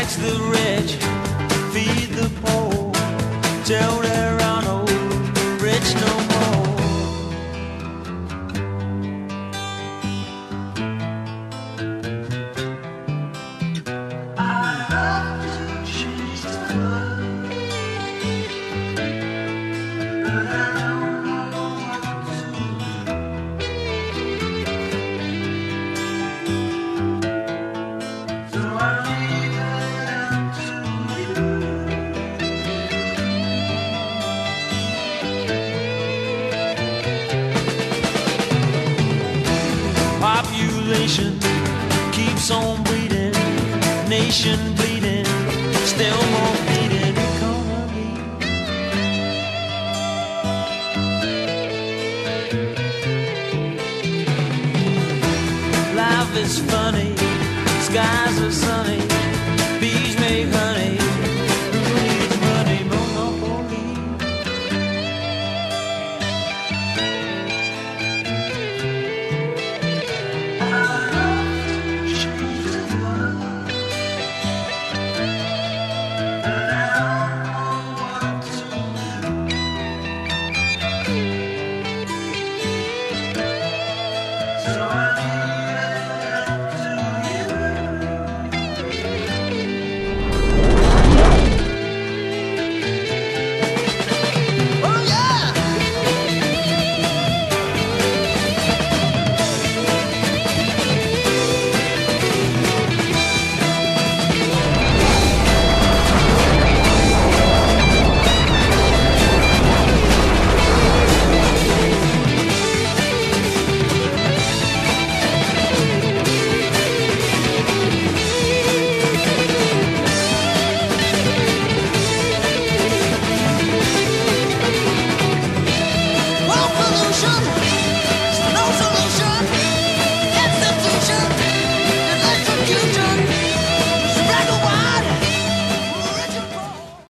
Tax the rich, feed the poor, till there are no rich no more. I love to change the world, but I don't know what to do. So I leave it up to you. Population keeps on bleeding, nation bleeding, still more bleeding economy. Life is funny, skies are sunny,